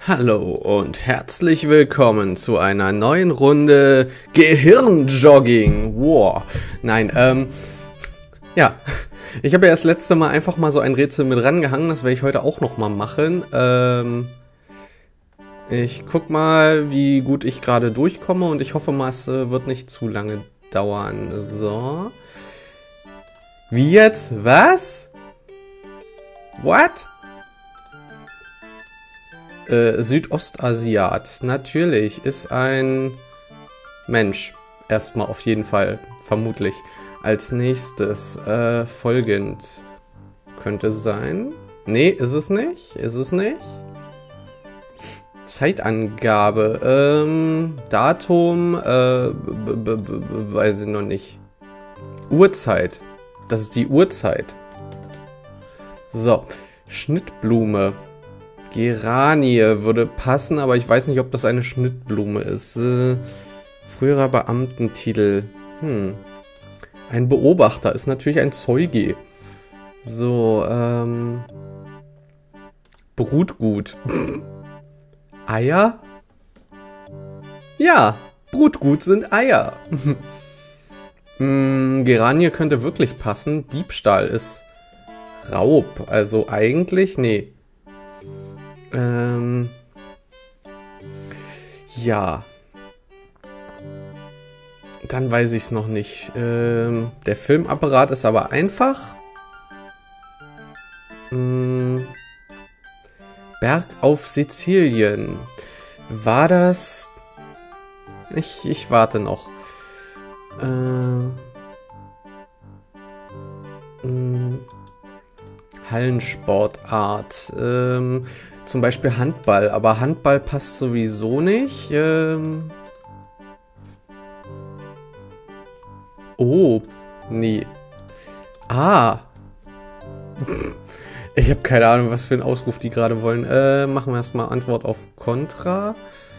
Hallo und herzlich willkommen zu einer neuen Runde Gehirnjogging. Wow. Nein, ja. Ich habe ja das letzte Mal einfach mal so ein Rätsel mit rangehangen. Das werde ich heute auch nochmal machen. Ich guck mal, wie gut ich gerade durchkomme und ich hoffe mal, es wird nicht zu lange dauern. So. Wie jetzt? Was? What? Südostasiat. Natürlich. Ist ein Mensch. Erstmal auf jeden Fall. Vermutlich. Als nächstes folgend. Könnte sein. Nee, ist es nicht? Ist es nicht? Zeitangabe. Datum. Weiß ich noch nicht. Uhrzeit. Das ist die Uhrzeit. So. Schnittblume. Geranie würde passen, aber ich weiß nicht, ob das eine Schnittblume ist. Früherer Beamtentitel. Ein Beobachter ist natürlich ein Zeuge. So, Brutgut. Eier? Ja, Brutgut sind Eier. Geranie könnte wirklich passen. Diebstahl ist Raub. Also eigentlich, nee. Ja. Dann weiß ich es noch nicht. Der Filmapparat ist aber einfach. Berg auf Sizilien. War das... Ich warte noch. Hallensportart. Zum Beispiel Handball, aber Handball passt sowieso nicht. Oh, nee. Ah. Ich habe keine Ahnung, was für einen Ausruf die gerade wollen. Machen wir erstmal Antwort auf Kontra.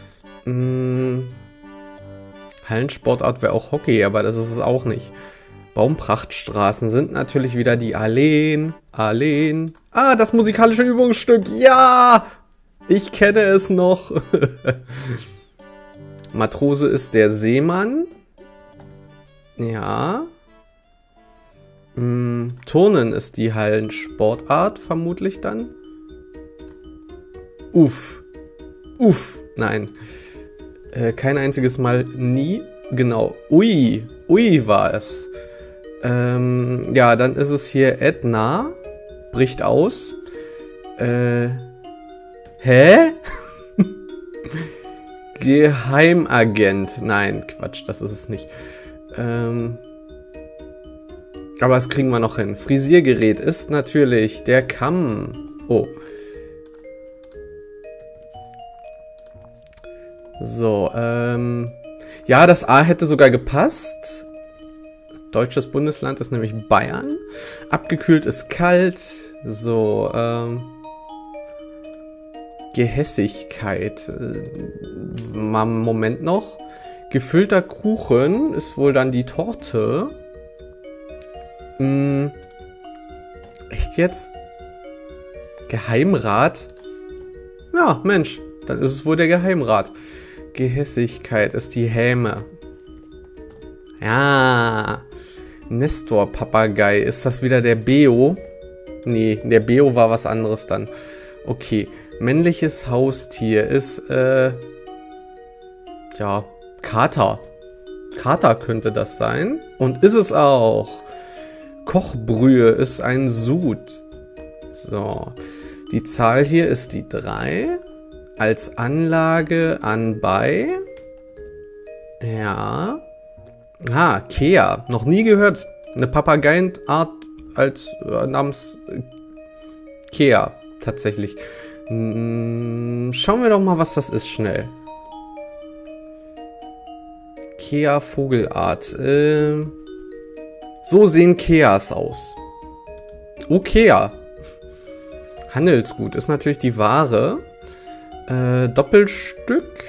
Hallensportart wäre auch Hockey, aber das ist es auch nicht. Baumprachtstraßen sind natürlich wieder die Alleen. Ah, das musikalische Übungsstück. Ja! Ich kenne es noch. Matrose ist der Seemann. Ja. Turnen ist die Hallensportart, vermutlich dann. Uff. Nein. Kein einziges Mal nie. Genau. Ui war es. Ja, dann ist es hier Edna. Bricht aus. Hä? Geheimagent. Nein, Quatsch, das ist es nicht. Aber das kriegen wir noch hin. Frisiergerät ist natürlich der Kamm. Oh. So, ja, das A hätte sogar gepasst. Deutsches Bundesland ist nämlich Bayern. Abgekühlt ist kalt. So, Gehässigkeit. Moment noch. Gefüllter Kuchen ist wohl dann die Torte. Echt jetzt? Geheimrat? Ja, Mensch. Dann ist es wohl der Geheimrat. Gehässigkeit ist die Häme. Ja. Nestor-Papagei. Ist das wieder der Beo? Nee, der Beo war was anderes dann. Okay. Männliches Haustier ist, ja, Kater. Kater könnte das sein. Und ist es auch. Kochbrühe ist ein Sud. So. Die Zahl hier ist die 3. Als Anlage anbei. Ja. Ah, Kea. Noch nie gehört. Eine Papageienart als namens Kea. Tatsächlich. Schauen wir doch mal, was das ist, schnell. Kea Vogelart. So sehen Keas aus. Oh, Kea. Handelsgut ist natürlich die Ware. Doppelstück.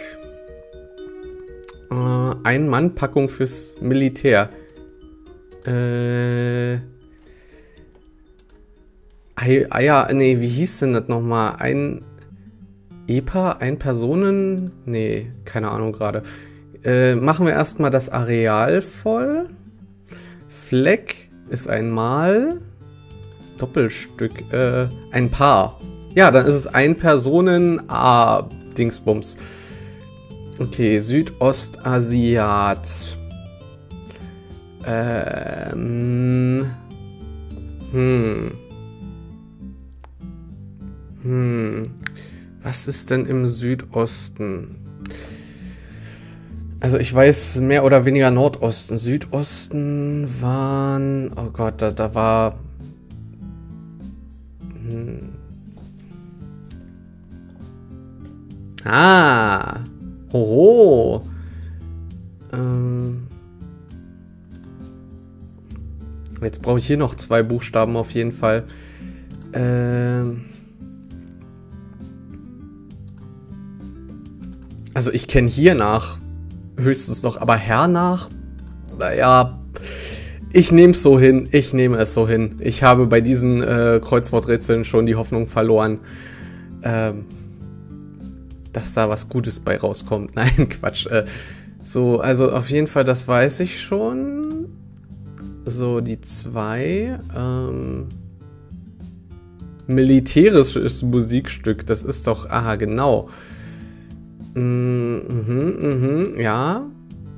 Ein-Mann-Packung fürs Militär. Eier, nee, wie hieß denn das nochmal? EPA, ein Personen... Nee, keine Ahnung gerade. Machen wir erstmal das Areal voll. Fleck ist ein Mal. Doppelstück, ein Paar. Ja, dann ist es ein Personen A-Dingsbums. Okay, Südostasiat. Was ist denn im Südosten? Also ich weiß mehr oder weniger Nordosten. Südosten waren... Oh Gott, da war... Ah! Hoho! Jetzt brauche ich hier noch 2 Buchstaben auf jeden Fall. Also ich kenne hier nach höchstens noch, aber hernach, naja, ich nehme es so hin. Ich nehme es so hin. Ich habe bei diesen Kreuzworträtseln schon die Hoffnung verloren, dass da was Gutes bei rauskommt. Nein, Quatsch. So, also auf jeden Fall, das weiß ich schon. So, die 2. Militärisches Musikstück, das ist doch... Aha, genau. Ja.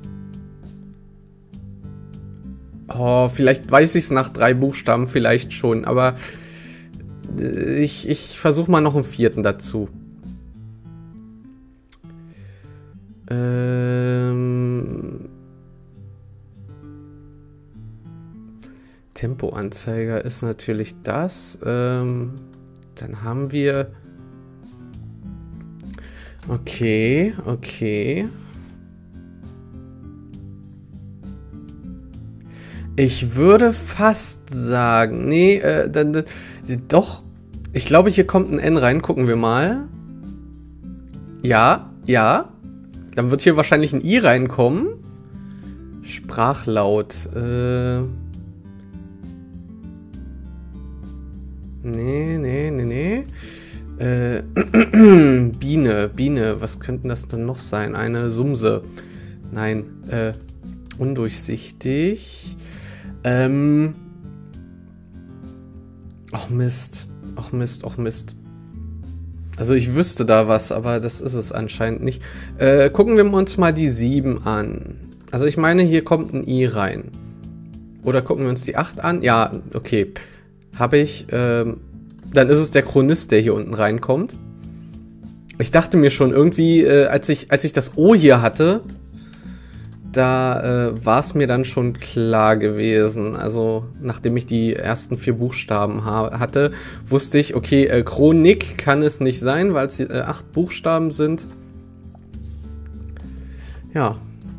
Oh, vielleicht weiß ich es nach 3 Buchstaben, vielleicht schon, aber ich versuche mal noch einen 4. dazu. Tempoanzeiger ist natürlich das. Dann haben wir... Okay. Ich würde fast sagen... Nee, doch. Ich glaube, hier kommt ein N rein. Gucken wir mal. Ja. Dann wird hier wahrscheinlich ein I reinkommen. Sprachlaut. Nee. Biene. Was könnten das denn noch sein? Eine Sumse. Nein, undurchsichtig. Ach Mist. Also ich wüsste da was, aber das ist es anscheinend nicht. Gucken wir uns mal die 7 an. Also ich meine, hier kommt ein I rein. Oder gucken wir uns die 8 an? Ja, okay. Habe ich. Dann ist es der Chronist, der hier unten reinkommt. Ich dachte mir schon irgendwie, als ich das O hier hatte, da war es mir dann schon klar gewesen. Also nachdem ich die ersten 4 Buchstaben hatte, wusste ich, okay, Chronik kann es nicht sein, weil es 8 Buchstaben sind. Ja.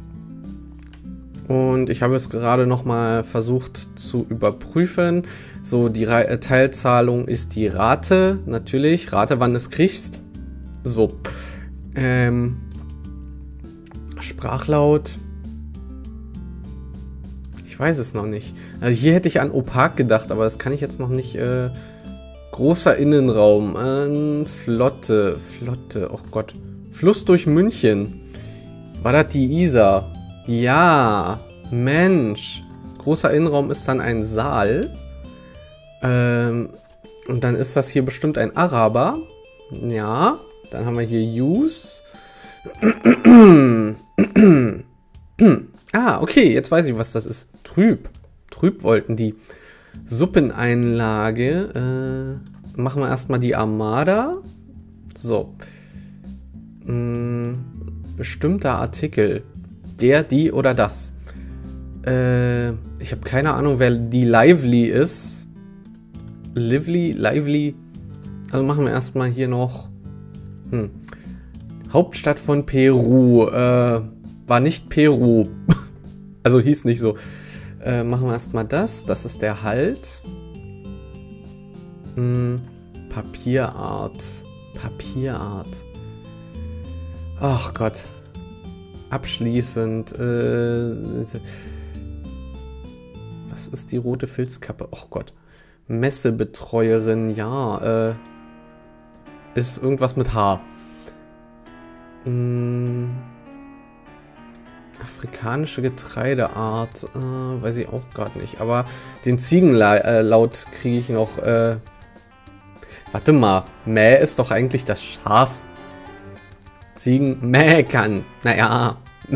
Und ich habe es gerade nochmal versucht zu überprüfen. So, die Teilzahlung ist die Rate, natürlich. Rate, wann du es kriegst. So. Sprachlaut. Ich weiß es noch nicht. Also hier hätte ich an opak gedacht, aber das kann ich jetzt noch nicht. Großer Innenraum. Flotte. Oh Gott. Fluss durch München. War das die Isar? Ja. Mensch. Großer Innenraum ist dann ein Saal. Und dann ist das hier bestimmt ein Araber. Ja. Dann haben wir hier Use. Ah, okay, jetzt weiß ich, was das ist. Trüb wollten die. Suppeneinlage. Machen wir erstmal die Armada. So. Bestimmter Artikel. Der, die oder das. Ich habe keine Ahnung, wer die Lively ist. Lively. Also machen wir erstmal hier noch. Hauptstadt von Peru. War nicht Peru. Also hieß nicht so. Machen wir erstmal das. Das ist der Halt. Papierart. Ach Gott. Abschließend. Was ist die rote Filzkappe? Oh Gott. Messebetreuerin, ja. Ist irgendwas mit H. Afrikanische Getreideart. Weiß ich auch gerade nicht. Aber den Ziegenlaut kriege ich noch. Warte mal. Mäh ist doch eigentlich das Schaf. Ziegen mäkern. Naja.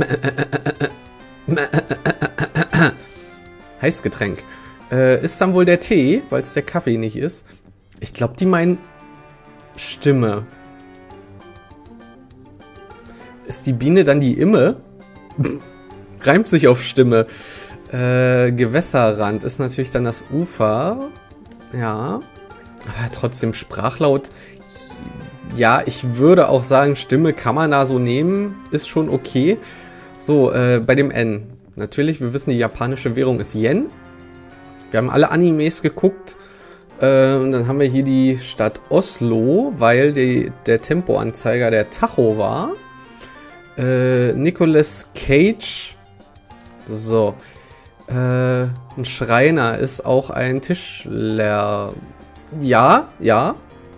Heißgetränk. Ist dann wohl der Tee, weil es der Kaffee nicht ist. Ich glaube, die meinen Stimme. Ist die Biene dann die Imme? Reimt sich auf Stimme. Gewässerrand ist natürlich dann das Ufer. Ja. Aber trotzdem Sprachlaut. Ja, ich würde auch sagen, Stimme kann man da so nehmen. Ist schon okay. So, bei dem N. Natürlich, wir wissen, die japanische Währung ist Yen. Wir haben alle Animes geguckt. Dann haben wir hier die Stadt Oslo, weil der Tempoanzeiger der Tacho war. Nicolas Cage. So. Ein Schreiner ist auch ein Tischler. Ja, ja.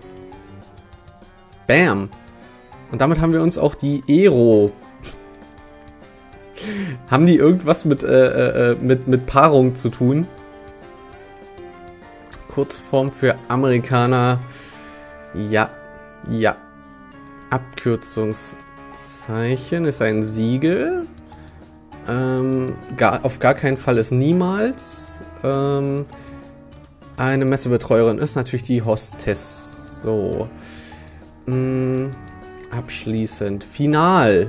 Bam. Und damit haben wir uns auch die Ero. Haben die irgendwas mit Paarung zu tun? Kurzform für Amerikaner. Ja, ja. Abkürzungszeichen ist ein Siegel. Auf gar keinen Fall ist niemals. Eine Messebetreuerin ist natürlich die Hostess. So. Abschließend. Final.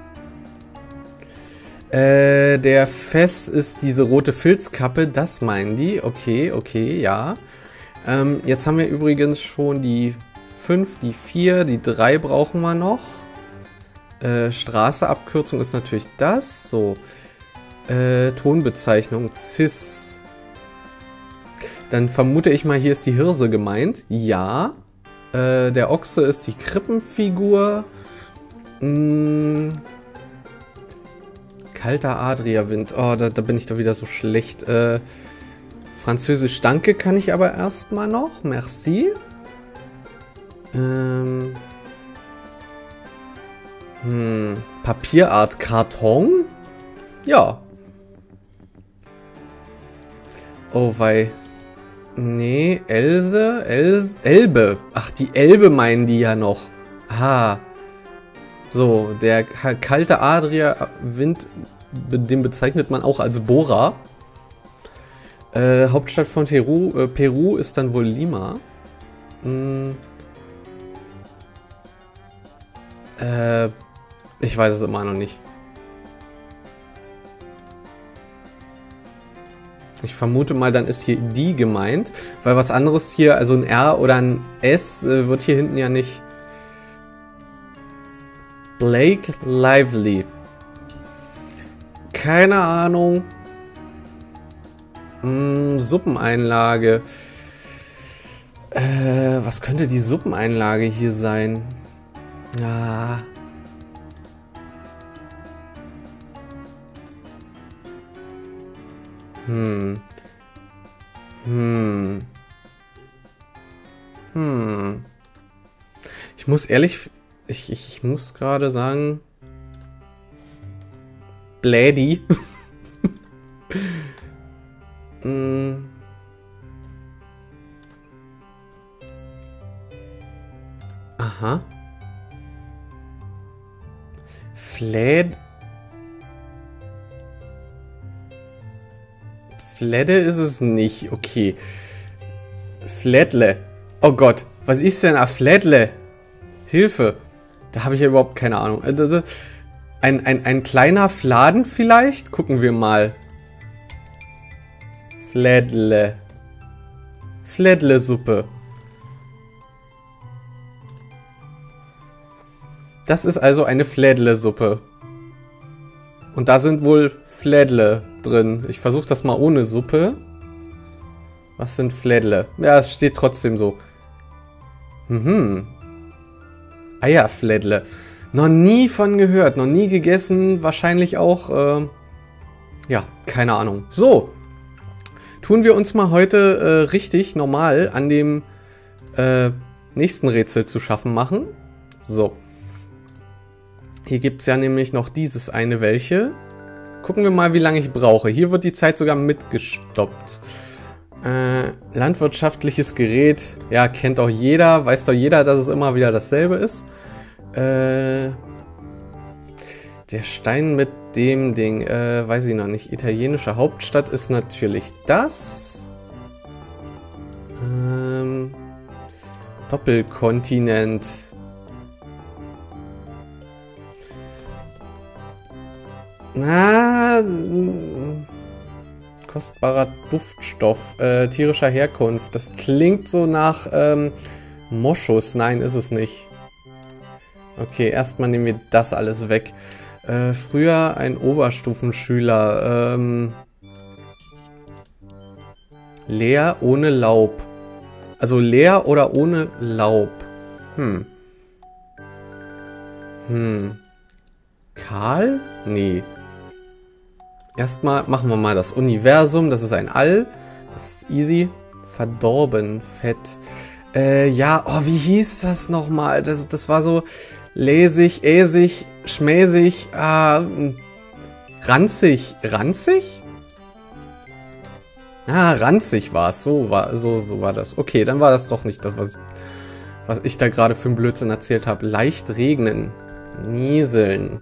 Der Fess ist diese rote Filzkappe, das meinen die. Okay, okay, ja. Jetzt haben wir übrigens schon die 5, die 4, die 3 brauchen wir noch. Straße, Abkürzung ist natürlich das. So. Tonbezeichnung, Cis. Dann vermute ich mal, hier ist die Hirse gemeint. Ja. Der Ochse ist die Krippenfigur. Kalter Adriawind. Oh, da bin ich doch wieder so schlecht. Französisch Danke kann ich aber erstmal noch. Merci. Papierart Karton? Ja. Oh wei. Nee, Elbe. Ach, die Elbe meinen die ja noch. Ah. So, der kalte Adria-Wind, den bezeichnet man auch als Bora. Hauptstadt von Peru ist dann wohl Lima. Ich weiß es immer noch nicht. Ich vermute mal, dann ist hier die gemeint, weil was anderes hier, also ein R oder ein S, wird hier hinten ja nicht. Blake Lively. Keine Ahnung. Suppeneinlage. Was könnte die Suppeneinlage hier sein? Ah. Ich muss ehrlich... Ich muss gerade sagen... Blädi. Aha. Fledde ist es nicht. Okay. Fledle. Oh Gott. Was ist denn ein Fledle? Hilfe. Da habe ich ja überhaupt keine Ahnung. Ein kleiner Fladen vielleicht? Gucken wir mal. Fledle. Fledle-Suppe. Das ist also eine Fledle-Suppe. Und da sind wohl Fledle drin. Ich versuche das mal ohne Suppe. Was sind Fledle? Ja, es steht trotzdem so. Eierfledle. Noch nie von gehört, noch nie gegessen. Wahrscheinlich auch, ja, keine Ahnung. So. Tun wir uns mal heute richtig normal an dem nächsten Rätsel zu schaffen machen. So. Hier gibt es ja nämlich noch dieses eine welche. Gucken wir mal, wie lange ich brauche. Hier wird die Zeit sogar mitgestoppt. Landwirtschaftliches Gerät. Ja, kennt doch jeder. Weiß doch jeder, dass es immer wieder dasselbe ist. Der Stein mit dem Ding. Weiß ich noch nicht. Italienische Hauptstadt ist natürlich das. Doppelkontinent. Na, kostbarer Duftstoff, tierischer Herkunft. Das klingt so nach Moschus. Nein, ist es nicht. Okay, erstmal nehmen wir das alles weg. Früher ein Oberstufenschüler. Leer ohne Laub. Also leer oder ohne Laub. Karl? Nee. Erstmal machen wir mal das Universum. Das ist ein All. Das ist easy. Verdorben. Fett. Ja, oh, wie hieß das nochmal? Das war so läsig, äsig, schmäßig, ranzig. Ranzig? Ah, ranzig war es. So war das. Okay, dann war das doch nicht das, was ich da gerade für einen Blödsinn erzählt habe. Leicht regnen. Nieseln.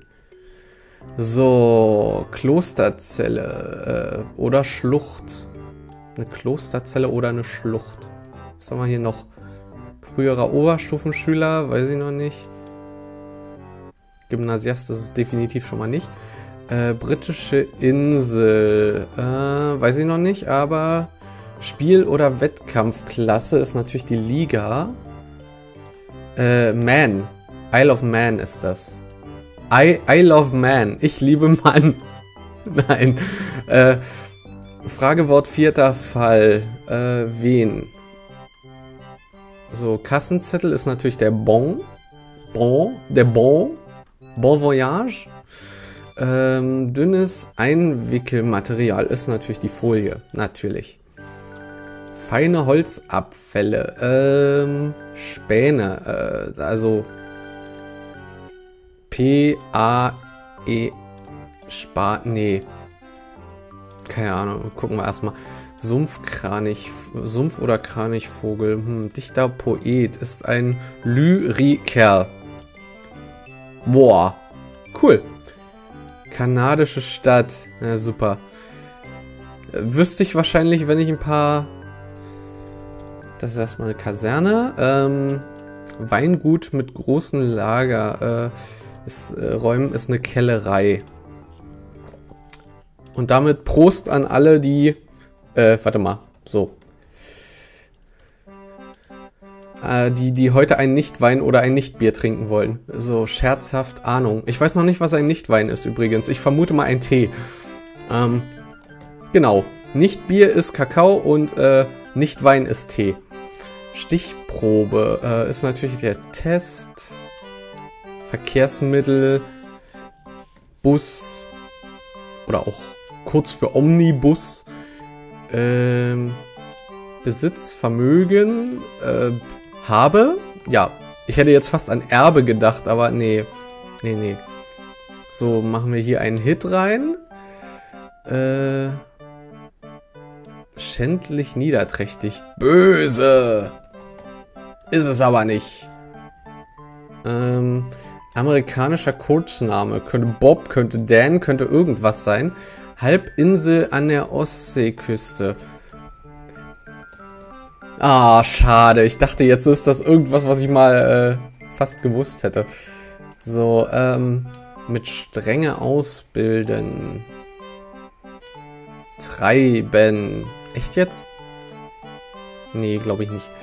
So, Klosterzelle oder Schlucht. Eine Klosterzelle oder eine Schlucht. Was haben wir hier noch? Früherer Oberstufenschüler, weiß ich noch nicht. Gymnasiast ist es definitiv schon mal nicht. Britische Insel, weiß ich noch nicht, aber Spiel- oder Wettkampfklasse ist natürlich die Liga. Man. Isle of Man ist das. I love man. Ich liebe Mann. Nein. Fragewort 4. Fall. Wen? So, Kassenzettel ist natürlich der Bon. Der Bon. Bon Voyage. Dünnes Einwickelmaterial ist natürlich die Folie. Natürlich. Feine Holzabfälle. Späne. Also P-A-E nee. Keine Ahnung. Gucken wir erstmal. Sumpf oder Kranichvogel. Dichter Poet ist ein Lyriker. Boah. Cool. Kanadische Stadt. Ja, super. Wüsste ich wahrscheinlich, wenn ich ein paar... Das ist erstmal eine Kaserne. Weingut mit großen Lager. Räumen ist eine Kellerei. Und damit Prost an alle, die... warte mal. So. Die heute einen Nichtwein oder ein Nichtbier trinken wollen. So, scherzhaft, Ahnung. Ich weiß noch nicht, was ein Nichtwein ist übrigens. Ich vermute mal ein Tee. Genau. Nichtbier ist Kakao und Nichtwein ist Tee. Stichprobe ist natürlich der Test. Verkehrsmittel. Bus. Oder auch kurz für Omnibus. Besitz, Vermögen, habe. Ja, ich hätte jetzt fast an Erbe gedacht, aber nee. Nee. So, machen wir hier einen Hit rein. Schändlich, niederträchtig. Böse! Ist es aber nicht. Amerikanischer Kurzname. Könnte Bob, könnte Dan, könnte irgendwas sein. Halbinsel an der Ostseeküste. Ah, schade. Ich dachte, jetzt ist das irgendwas, was ich mal fast gewusst hätte. So, mit Strenge ausbilden. Treiben. Echt jetzt? Nee, glaube ich nicht.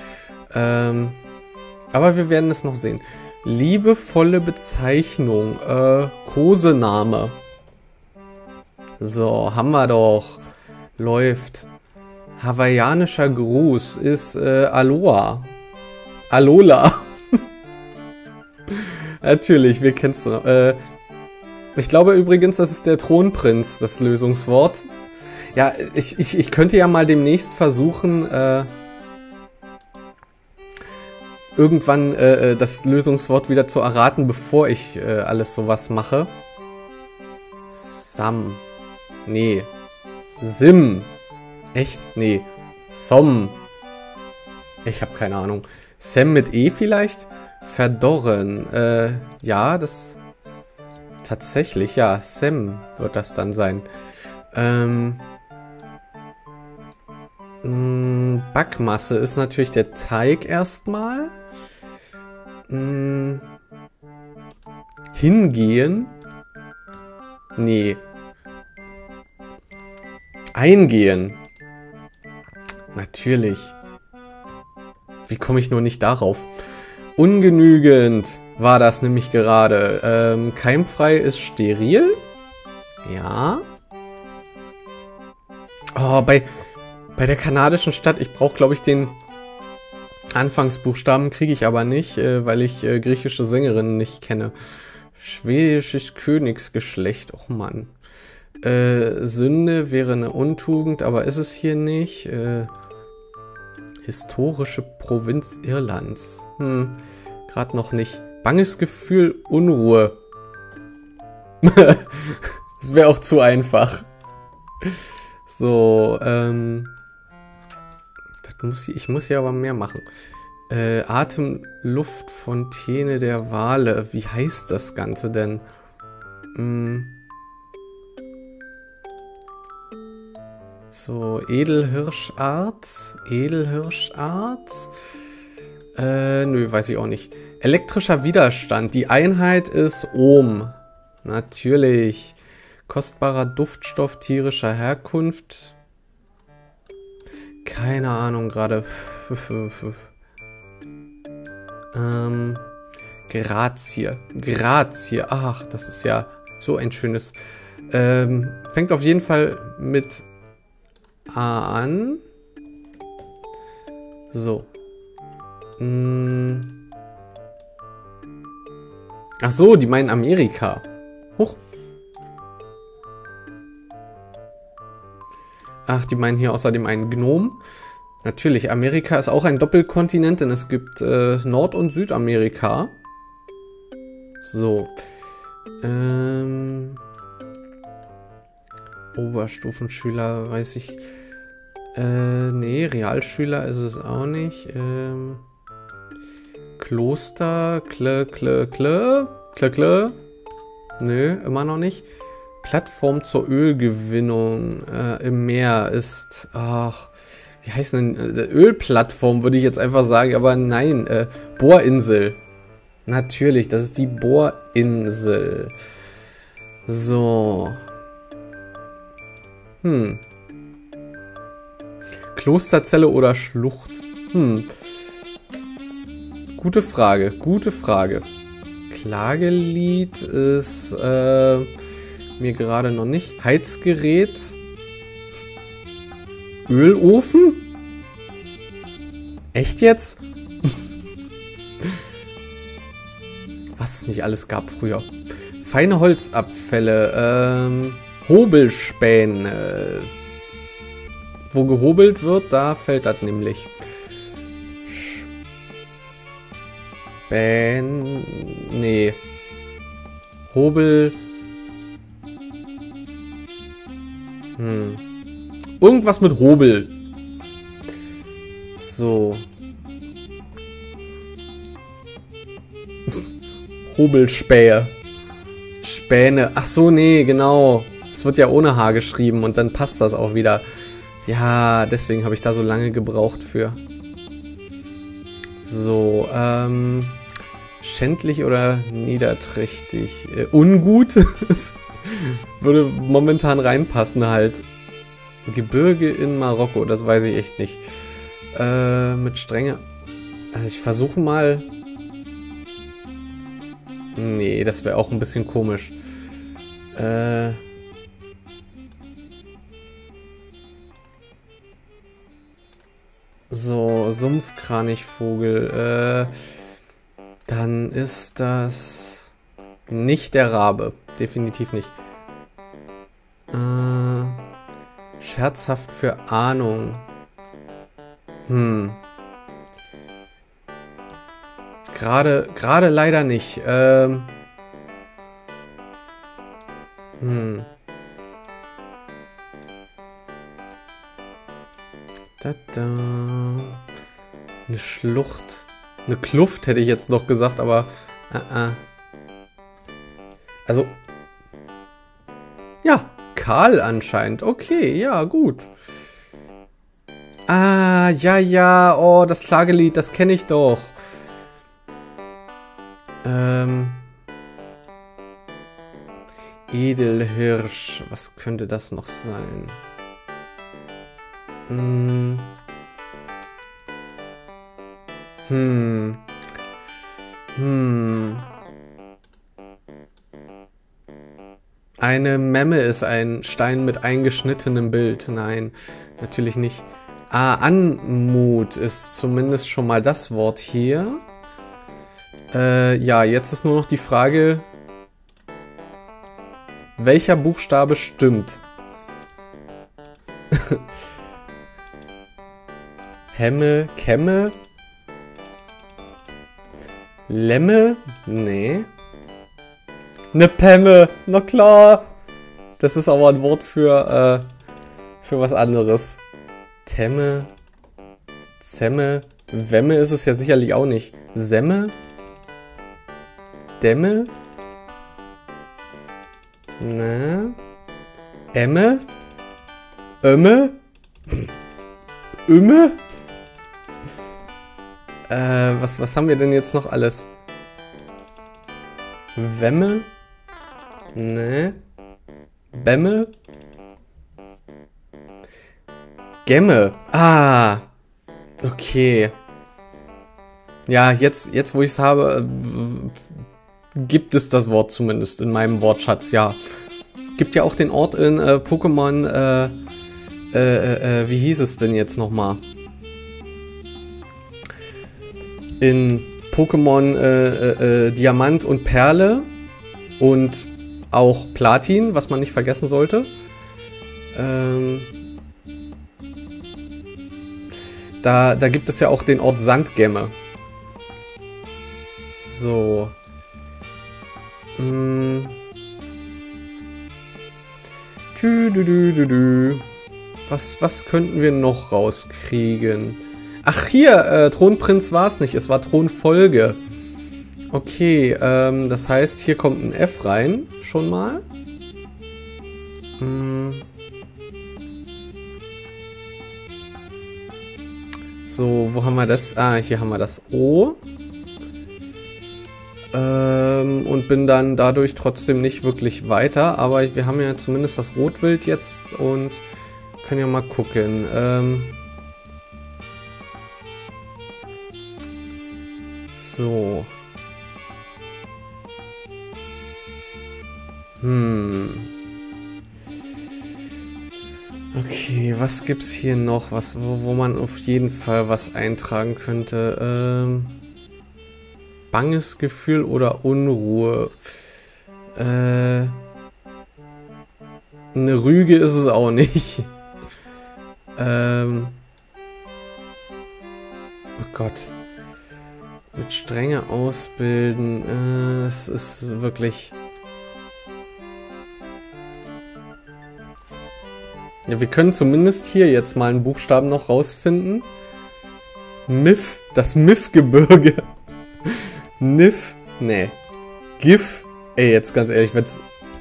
Aber wir werden es noch sehen. Liebevolle Bezeichnung. Kosename. So, haben wir doch. Läuft. Hawaiianischer Gruß ist Aloha. Alola. Natürlich, wir kennen es noch. Ich glaube übrigens, das ist der Thronprinz, das Lösungswort. Ja, ich könnte ja mal demnächst versuchen, irgendwann das Lösungswort wieder zu erraten, bevor ich alles sowas mache. Sam. Nee. Sim. Echt? Nee. Som. Ich habe keine Ahnung. Sam mit E vielleicht? Verdorren. Ja, das... Tatsächlich, ja. Sam wird das dann sein. Backmasse ist natürlich der Teig erstmal. Hingehen? Nee. Eingehen. Natürlich. Wie komme ich nur nicht darauf? Ungenügend war das nämlich gerade. Keimfrei ist steril. Ja. Oh, bei der kanadischen Stadt, ich brauche, glaube ich, den Anfangsbuchstaben, kriege ich aber nicht, weil ich griechische Sängerinnen nicht kenne. Schwedisches Königsgeschlecht, oh Mann. Sünde wäre eine Untugend, aber ist es hier nicht. Historische Provinz Irlands. Gerade noch nicht. Banges Gefühl, Unruhe. Das wäre auch zu einfach. So, ich muss hier aber mehr machen. Atemluftfontäne der Wale. Wie heißt das Ganze denn? So, Edelhirschart. Edelhirschart. Nö, weiß ich auch nicht. Elektrischer Widerstand. Die Einheit ist Ohm. Natürlich. Kostbarer Duftstoff tierischer Herkunft. Keine Ahnung gerade. Grazie. Grazie. Ach, das ist ja so ein schönes. Fängt auf jeden Fall mit A an. So. Ach so, die meinen Amerika. Huch. Ach, die meinen hier außerdem einen Gnom. Natürlich, Amerika ist auch ein Doppelkontinent, denn es gibt Nord- und Südamerika. So. Oberstufenschüler, weiß ich. Nee, Realschüler ist es auch nicht. Kloster, Kle. Nö, immer noch nicht. Plattform zur Ölgewinnung im Meer ist, ach, wie heißt denn, Ölplattform würde ich jetzt einfach sagen, aber nein, Bohrinsel. Natürlich, das ist die Bohrinsel. So. Klosterzelle oder Schlucht? Gute Frage, gute Frage. Klagelied ist, mir gerade noch nicht. Heizgerät. Ölofen? Echt jetzt? Was es nicht alles gab früher. Feine Holzabfälle. Hobelspäne. Wo gehobelt wird, da fällt das nämlich. Nee. Hobel. Irgendwas mit Hobel. So. Hobelspähe. Späne. Ach so, nee, genau. Es wird ja ohne H geschrieben und dann passt das auch wieder. Ja, deswegen habe ich da so lange gebraucht für. So, schändlich oder niederträchtig? Ungut? Würde momentan reinpassen halt. Gebirge in Marokko, das weiß ich echt nicht. Mit Strenge. Also ich versuche mal. Nee, das wäre auch ein bisschen komisch. So, Sumpfkranichvogel. Dann ist das nicht der Rabe. Definitiv nicht. Scherzhaft für Ahnung. Gerade leider nicht. Eine Schlucht. Eine Kluft hätte ich jetzt noch gesagt, aber... Also... Ja, Karl anscheinend. Okay, ja, gut. Ah, ja, oh, das Klagelied, das kenne ich doch. Edelhirsch, was könnte das noch sein? Eine Memme ist ein Stein mit eingeschnittenem Bild. Nein, natürlich nicht. Ah, Anmut ist zumindest schon mal das Wort hier. Ja, jetzt ist nur noch die Frage, welcher Buchstabe stimmt? Hemme, Kemme? Lemme? Nee. Ne Pemme, na klar. Das ist aber ein Wort für was anderes. Temme, Zemme, Wemme ist es ja sicherlich auch nicht. Semme? Dämme? Ne? Emme? Ömme? Ümme? Was haben wir denn jetzt noch alles? Wemme? Ne? Bämme? Gemme. Ah. Okay. Ja, jetzt wo ich es habe, gibt es das Wort zumindest in meinem Wortschatz, ja. Gibt ja auch den Ort in Pokémon, wie hieß es denn jetzt nochmal? In Pokémon Diamant und Perle und auch Platin, was man nicht vergessen sollte. Da gibt es ja auch den Ort Sandgemme. So. Was könnten wir noch rauskriegen? Ach, hier, Thronprinz war es nicht, es war Thronfolge. Okay, das heißt, hier kommt ein F rein, schon mal. So, wo haben wir das? Ah, hier haben wir das O. Und bin dann dadurch trotzdem nicht wirklich weiter, aber wir haben ja zumindest das Rotwild jetzt und können ja mal gucken. So. Okay, was gibt's hier noch, wo man auf jeden Fall was eintragen könnte? Banges Gefühl oder Unruhe? Eine Rüge ist es auch nicht. Oh Gott. Mit Strenge ausbilden. Es ist wirklich... Ja, wir können zumindest hier jetzt mal einen Buchstaben noch rausfinden. Mif, das Mif-Gebirge. Nif, nee. Gif, ey, jetzt ganz ehrlich, wenn's...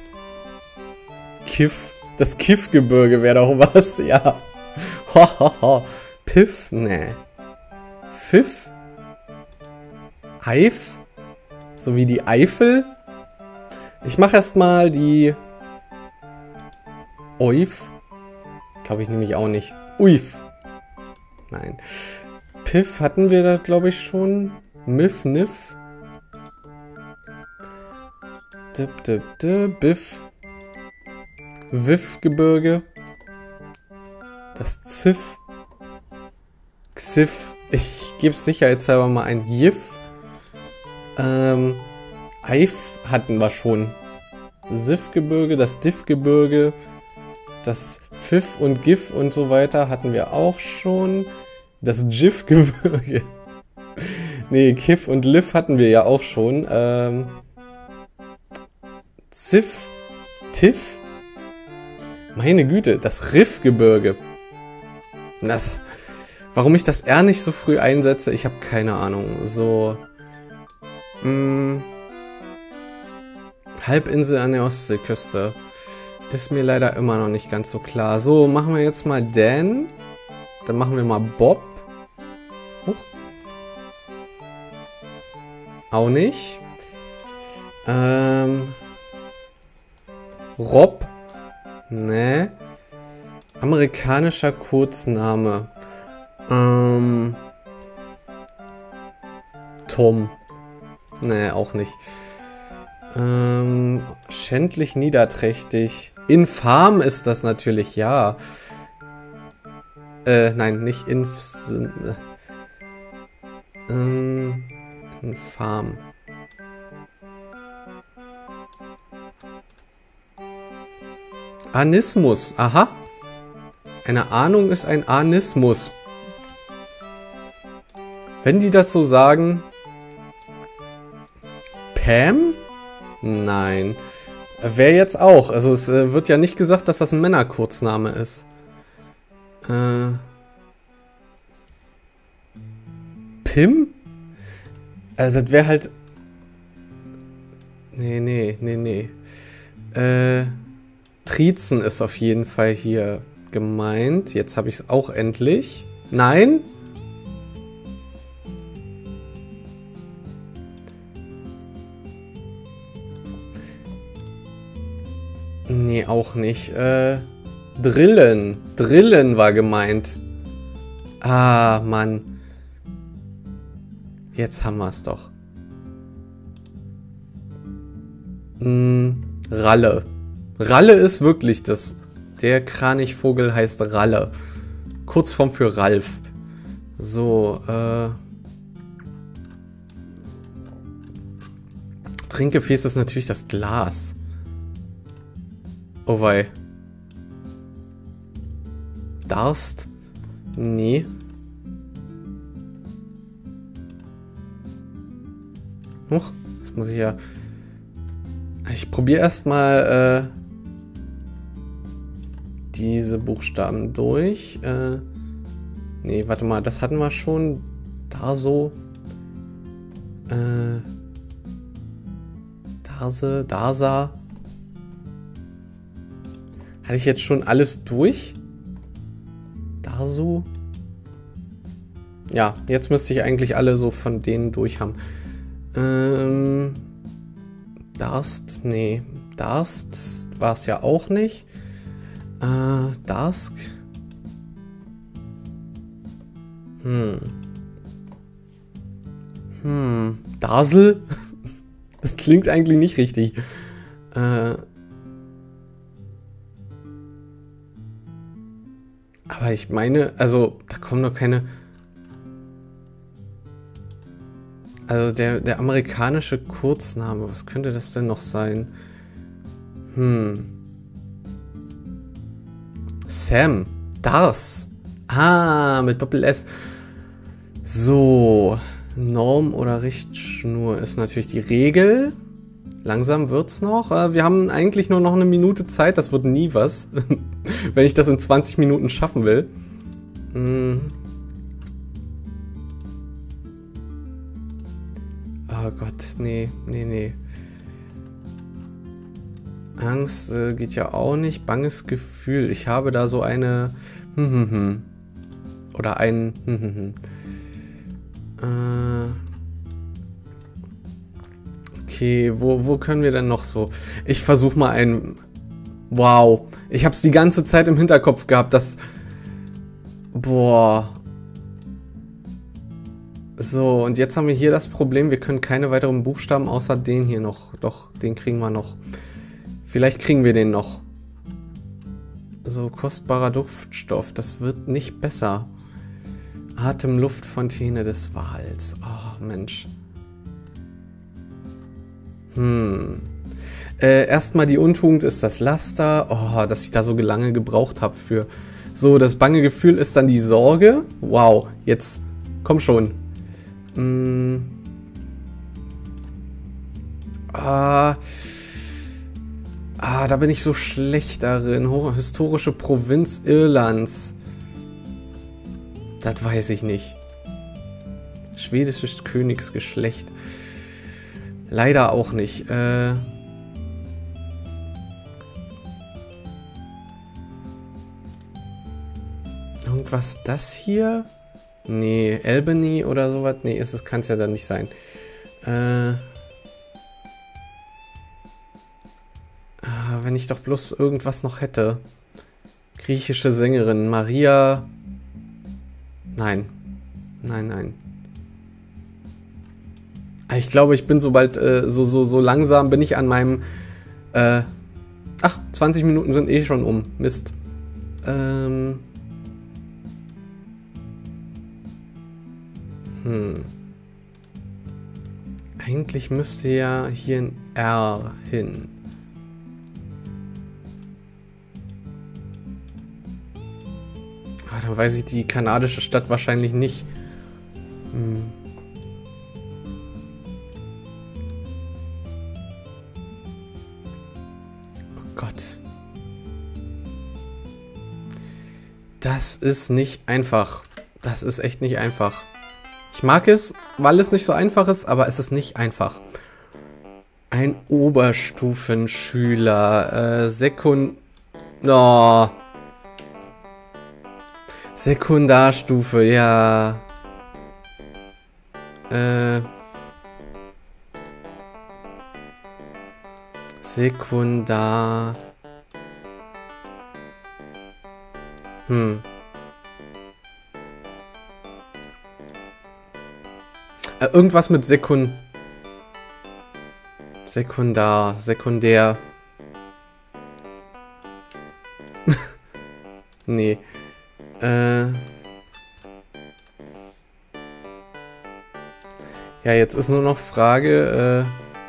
Kiff, das Kiff-Gebirge wäre doch was, ja. Hahaha. Piff, nee. Pfiff? Eif? So wie die Eifel? Ich mache erstmal die... Oif? Glaube ich nämlich auch nicht. Uif. Nein. Piff hatten wir da, glaube ich, schon. Miff, Niff. Dip, dip, dip. Biff. Wiff-Gebirge. Das Ziff. Xiff. Ich gebe es sicherheitshalber mal ein Jiff. Eif hatten wir schon. Siff-Gebirge, das Diff-Gebirge. Das Pfiff und Gif und so weiter hatten wir auch schon. Das Jiff-Gebirge. Nee, Kiff und Liv hatten wir ja auch schon. Ziff? Tiff? Meine Güte, das Riffgebirge. Warum ich das R nicht so früh einsetze, ich habe keine Ahnung. So. Halbinsel an der Ostseeküste. Ist mir leider immer noch nicht ganz so klar. So, machen wir jetzt mal Dan. Dann machen wir mal Bob. Huch. Auch nicht. Rob. Ne. Amerikanischer Kurzname. Tom. Ne, auch nicht. Schändlich niederträchtig. Infam ist das natürlich, ja. Nein, nicht infam. Anismus, aha. Eine Ahnung ist ein Anismus. Wenn die das so sagen. Pam? Nein. Wer jetzt auch? Also es wird ja nicht gesagt, dass das ein Männerkurzname ist. Pim? Also das wäre halt... Nee. Trizen ist auf jeden Fall hier gemeint. Jetzt habe ich es auch endlich. Nein? Nee, auch nicht. Drillen. Drillen war gemeint. Ah, Mann. Jetzt haben wir es doch. Ralle. Ralle ist wirklich das. Der Kranichvogel heißt Ralle. Kurzform für Ralf. So, Trinkgefäß ist natürlich das Glas. Oh wei. Darst? Nee. Huch, das muss ich ja... Ich probiere erstmal diese Buchstaben durch. Nee, warte mal, das hatten wir schon. Da so. Darse, Dasa. Hatte ich jetzt schon alles durch? Darsu? Ja, jetzt müsste ich eigentlich alle so von denen durch haben. Darst? Nee. Darst war es ja auch nicht. Darsk? Dasel? Das klingt eigentlich nicht richtig. Aber ich meine, also, da kommen doch keine... Also, der amerikanische Kurzname, was könnte das denn noch sein? Sam. Dars. Ah, mit Doppel-S. So. Norm oder Richtschnur ist natürlich die Regel. Langsam wird's noch. Wir haben eigentlich nur noch eine Minute Zeit. Das wird nie was. Wenn ich das in 20 Minuten schaffen will. Oh Gott, nee. Angst geht ja auch nicht. Banges Gefühl. Ich habe da so eine... Oder ein... Okay, wo können wir denn noch so... Ich versuche mal ein... Wow. Ich habe es die ganze Zeit im Hinterkopf gehabt, dass... Boah. So, und jetzt haben wir hier das Problem, wir können keine weiteren Buchstaben außer den hier noch. Doch, den kriegen wir noch. Vielleicht kriegen wir den noch. So, kostbarer Duftstoff. Das wird nicht besser. Atemluftfontäne des Wals. Oh, Mensch. Erstmal die Untugend ist das Laster. Oh, dass ich da so lange gebraucht habe für... So, das bange Gefühl ist dann die Sorge. Wow, jetzt... Komm schon. Da bin ich so schlecht darin. Historische Provinz Irlands. Das weiß ich nicht. Schwedisches Königsgeschlecht. Leider auch nicht. Irgendwas das hier? Nee, Albany oder sowas? Nee, kann es ja dann nicht sein. Wenn ich doch bloß irgendwas noch hätte. Griechische Sängerin. Maria. Nein. Nein. Ich glaube, ich bin sobald so langsam bin ich an meinem 20 Minuten sind eh schon um. Mist. Eigentlich müsste ja hier ein R hin. Dann weiß ich die kanadische Stadt wahrscheinlich nicht. Oh Gott. Das ist nicht einfach. Das ist echt nicht einfach. Ich mag es, weil es nicht so einfach ist, aber es ist nicht einfach. Ein Oberstufenschüler. Sekundarstufe, ja. Sekundar. Irgendwas mit Sekundär. Nee. Ja, jetzt ist nur noch Frage,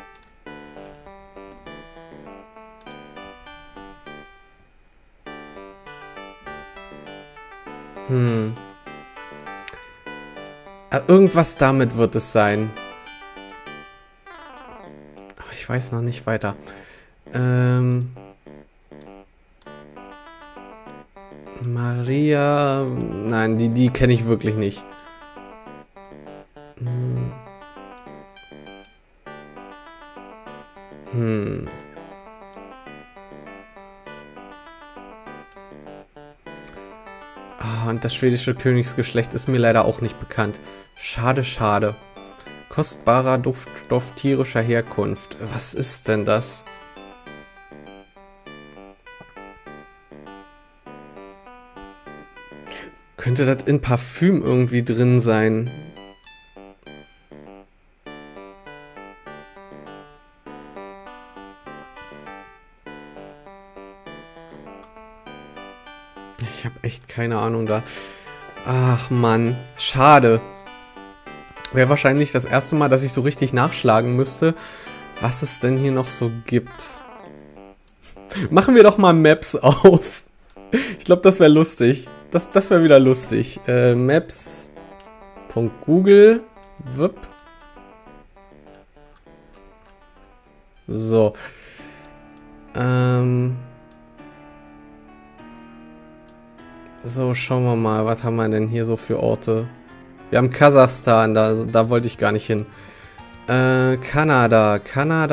irgendwas damit wird es sein. Aber ich weiß noch nicht weiter. Maria... Nein, die kenne ich wirklich nicht. Und das schwedische Königsgeschlecht ist mir leider auch nicht bekannt. Schade. Kostbarer Duftstoff tierischer Herkunft. Was ist denn das? Könnte das in Parfüm irgendwie drin sein? Ich habe echt keine Ahnung da. Ach Mann, schade. Wäre wahrscheinlich das erste Mal, dass ich so richtig nachschlagen müsste, was es denn hier noch so gibt. Machen wir doch mal Maps auf. Ich glaube, das wäre lustig. Das wäre wieder lustig. Maps.google. So. So, schauen wir mal, was haben wir denn hier so für Orte? Wir haben Kasachstan, da wollte ich gar nicht hin. Kanada.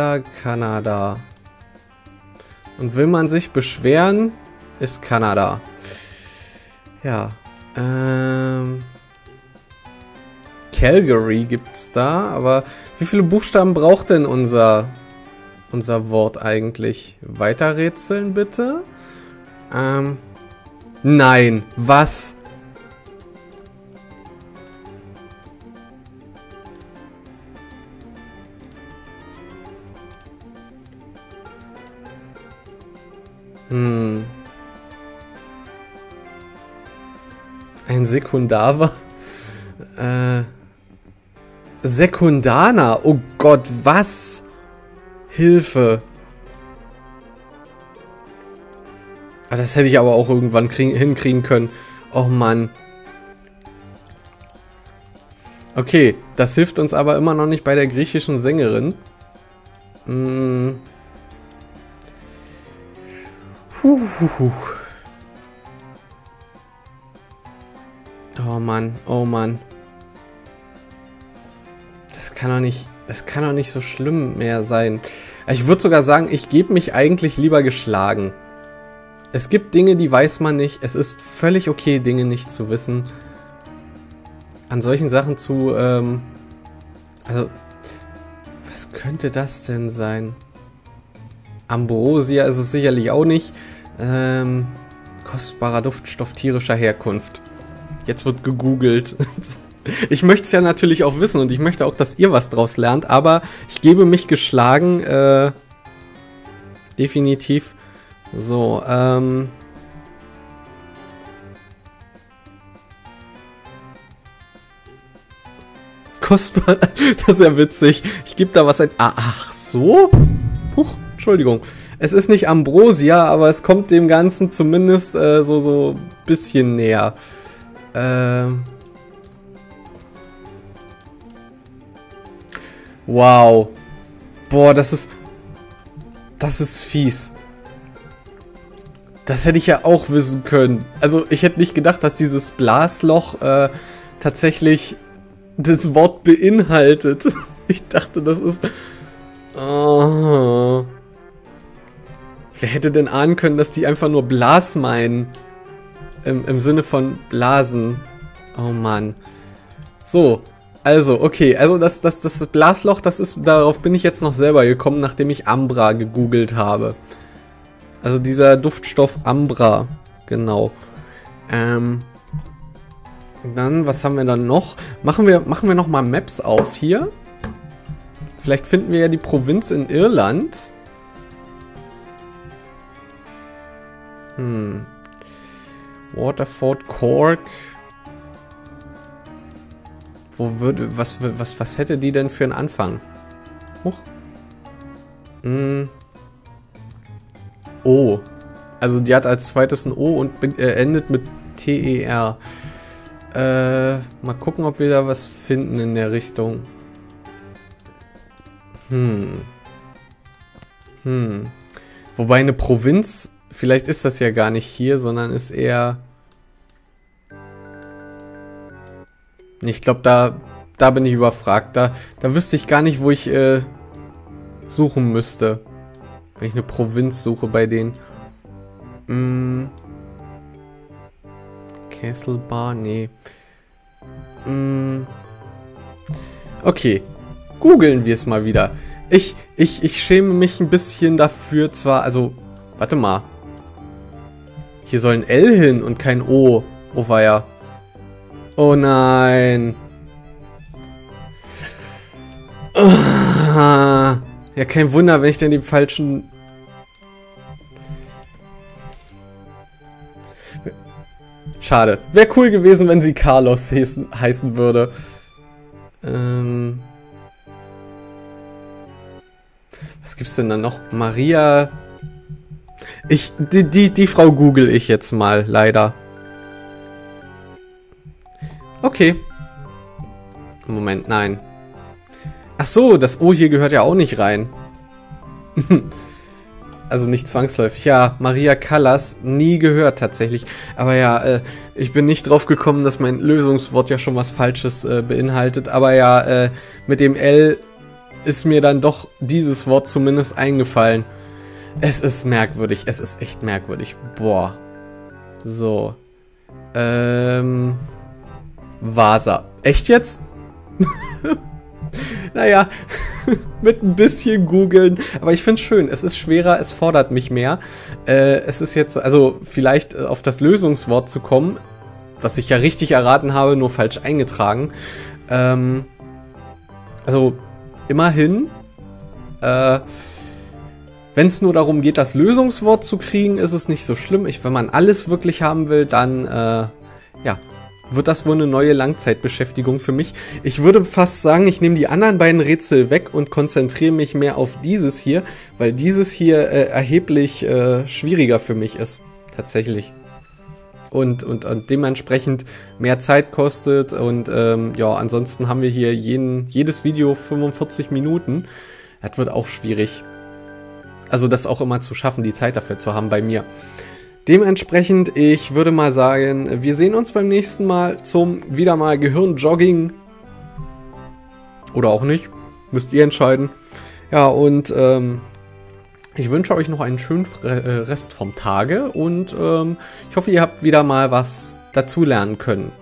Und will man sich beschweren, ist Kanada. Ja. Calgary gibt's da, aber wie viele Buchstaben braucht denn unser Wort eigentlich? Weiterrätseln bitte. Nein, was? Ein Sekundar war? Sekundana. Oh Gott, was? Hilfe. Das hätte ich aber auch irgendwann hinkriegen können. Oh Mann. Okay, das hilft uns aber immer noch nicht bei der griechischen Sängerin. Oh Mann, oh Mann. Das kann doch nicht so schlimm mehr sein. Ich würde sogar sagen, ich gebe mich eigentlich lieber geschlagen. Es gibt Dinge, die weiß man nicht. Es ist völlig okay, Dinge nicht zu wissen. An solchen Sachen zu, also, was könnte das denn sein? Ambrosia ist es sicherlich auch nicht. Kostbarer Duftstoff tierischer Herkunft. Jetzt wird gegoogelt. Ich möchte es ja natürlich auch wissen und ich möchte auch, dass ihr was draus lernt, aber ich gebe mich geschlagen, definitiv. So, kostbar, das ist ja witzig. Ich gebe da was ein. Ach so? Huch, Entschuldigung. Es ist nicht Ambrosia, aber es kommt dem Ganzen zumindest so ein bisschen näher. Wow. Boah, das ist fies. Das hätte ich ja auch wissen können. Also ich hätte nicht gedacht, dass dieses Blasloch tatsächlich das Wort beinhaltet. Ich dachte, das ist... Oh. Wer hätte denn ahnen können, dass die einfach nur Blas meinen? Im Sinne von Blasen. Oh Mann. So, also, okay. Also das Blasloch, darauf bin ich jetzt noch selber gekommen, nachdem ich Ambra gegoogelt habe. Also dieser Duftstoff Ambra. Genau. Dann, was haben wir dann noch? Machen wir noch mal Maps auf hier. Vielleicht finden wir ja die Provinz in Irland. Waterford, Cork. Was hätte die denn für einen Anfang? Huch. O. Also die hat als zweites ein O und endet mit TER. Mal gucken, ob wir da was finden in der Richtung. Wobei eine Provinz, vielleicht ist das ja gar nicht hier, sondern ist eher... Ich glaube, da bin ich überfragt. Da wüsste ich gar nicht, wo ich suchen müsste. Wenn ich eine Provinz suche bei denen. Castlebar? Nee. Okay. Googeln wir es mal wieder. Ich schäme mich ein bisschen dafür zwar, also, warte mal. Hier soll ein L hin und kein O. Oh weia. Oh nein. Ja, kein Wunder, wenn ich denn den falschen... Schade. Wäre cool gewesen, wenn sie Carlos heißen würde. Was gibt's denn da noch? Maria... Die Frau google ich jetzt mal, leider. Okay. Moment, nein. Ach so, das O hier gehört ja auch nicht rein. Also nicht zwangsläufig. Ja, Maria Callas, nie gehört tatsächlich. Aber ja, ich bin nicht drauf gekommen, dass mein Lösungswort ja schon was Falsches beinhaltet. Aber ja, mit dem L ist mir dann doch dieses Wort zumindest eingefallen. Es ist merkwürdig. Es ist echt merkwürdig. Boah. So. Vasa. Echt jetzt? Naja, mit ein bisschen googeln. Aber ich finde es schön. Es ist schwerer, es fordert mich mehr. Es ist jetzt, also vielleicht auf das Lösungswort zu kommen, das ich ja richtig erraten habe, nur falsch eingetragen. Also immerhin, wenn es nur darum geht, das Lösungswort zu kriegen, ist es nicht so schlimm. Wenn man alles wirklich haben will, dann, ja, wird das wohl eine neue Langzeitbeschäftigung für mich. Ich würde fast sagen, ich nehme die anderen beiden Rätsel weg und konzentriere mich mehr auf dieses hier, weil dieses hier erheblich schwieriger für mich ist, tatsächlich. Und dementsprechend mehr Zeit kostet und ja, ansonsten haben wir hier jedes Video 45 Minuten. Das wird auch schwierig. Also das auch immer zu schaffen, die Zeit dafür zu haben bei mir. Dementsprechend, ich würde mal sagen, wir sehen uns beim nächsten Mal zum wieder mal Gehirnjogging. Oder auch nicht. Müsst ihr entscheiden. Ja, und ich wünsche euch noch einen schönen Rest vom Tage. Und ich hoffe, ihr habt wieder mal was dazulernen können.